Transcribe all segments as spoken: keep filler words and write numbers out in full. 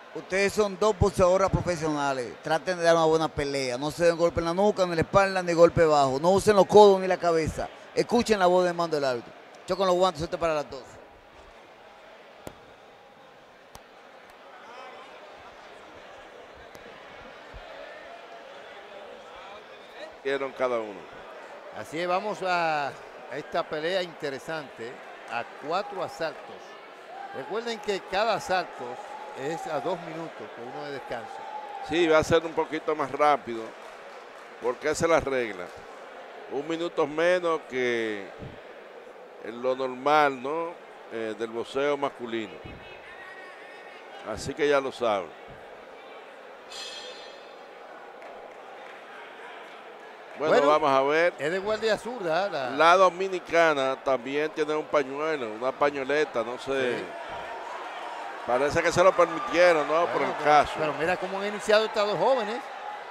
Ustedes son dos boxeadoras profesionales. Traten de dar una buena pelea. No se den golpe en la nuca, ni en la espalda, ni golpe bajo. No usen los codos ni la cabeza. Escuchen la voz del mando del árbitro. Chocan los guantes, suerte para las dos. Dieron cada uno. Así es, vamos a, a esta pelea interesante a cuatro asaltos. Recuerden que cada asalto es a dos minutos con uno de descanso. Sí, va a ser un poquito más rápido, porque esa es la regla. Un minuto menos que en lo normal, ¿no? Eh, del boxeo masculino. Así que ya lo saben. Bueno, bueno, vamos a ver. Es de guardia zurda. La... la dominicana también tiene un pañuelo, una pañoleta, no sé. Sí. Parece que se lo permitieron, ¿no? Bueno, por el pero, caso. Pero mira cómo han iniciado estos dos jóvenes.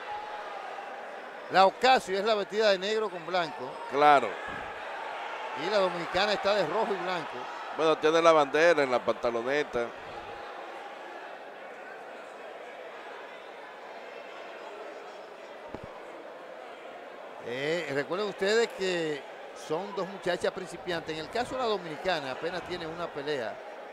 La Ocasio es la vestida de negro con blanco. Claro. Y la dominicana está de rojo y blanco. Bueno, tiene la bandera en la pantaloneta. Eh, recuerden ustedes que son dos muchachas principiantes. En el caso de la dominicana apenas tiene una pelea.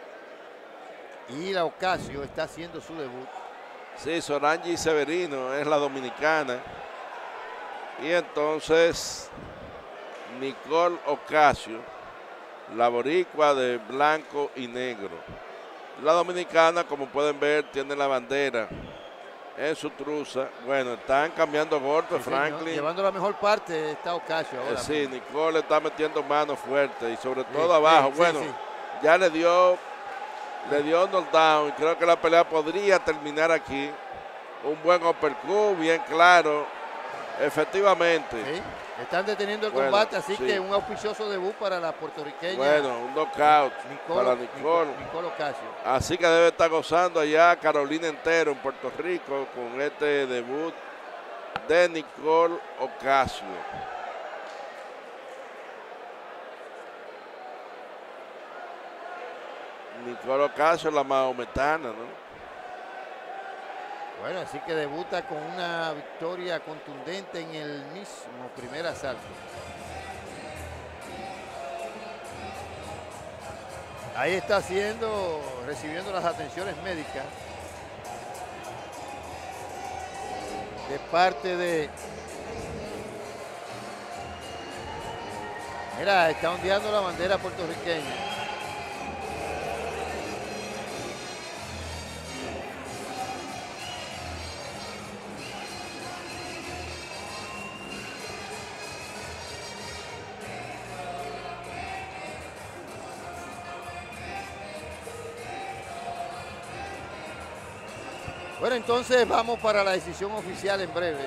Y la Ocasio está haciendo su debut. Sí, Sorangi Severino es la dominicana. Y entonces Nicole Ocasio, la boricua de blanco y negro. La dominicana, como pueden ver, tiene la bandera en su truza. Bueno, están cambiando golpes, sí, Franklin. Señor, llevando la mejor parte está Ocasio ahora. Eh, sí, Nicole está metiendo manos fuertes y sobre todo sí, abajo. Sí, bueno, sí, sí. ya le dio, le dio knockdown y creo que la pelea podría terminar aquí. Un buen uppercut, bien claro. Efectivamente. Sí, están deteniendo el bueno, combate, así sí. que un auspicioso debut para la puertorriqueña. Bueno, un knockout Nicole, para Nicole. Nicole Ocasio. Así que debe estar gozando allá Carolina entero en Puerto Rico con este debut de Nicole Ocasio. Nicole Ocasio, la mahometana, ¿no? Bueno, así que debuta con una victoria contundente en el mismo primer asalto. Ahí está haciendo, recibiendo las atenciones médicas de parte de... Mira, está ondeando la bandera puertorriqueña. Bueno, entonces vamos para la decisión oficial en breve.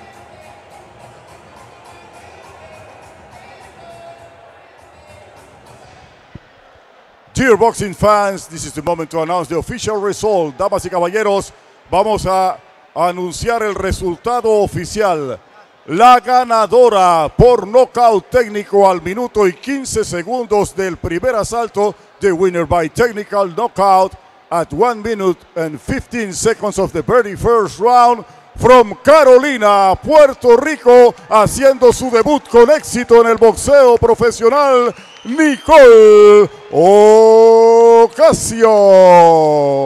Dear boxing fans, this is the moment to announce the official result. Damas y caballeros, vamos a anunciar el resultado oficial. La ganadora por nocaut técnico al minuto y quince segundos del primer asalto, the winner by technical knockout, at one minute and fifteen seconds of the very first round, from Carolina, Puerto Rico, haciendo su debut con éxito en el boxeo profesional, Nicole Ocasio.